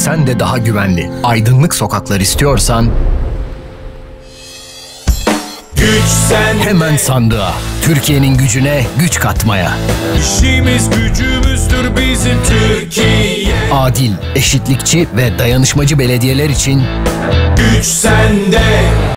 sen de daha güvenli, aydınlık sokaklar istiyorsan Güç sende. hemen sandığa. Türkiye'nin gücüne güç katmaya. İşimiz gücümüzdür bizim Türkiye. Adil, eşitlikçi ve dayanışmacı belediyeler için Güç sende.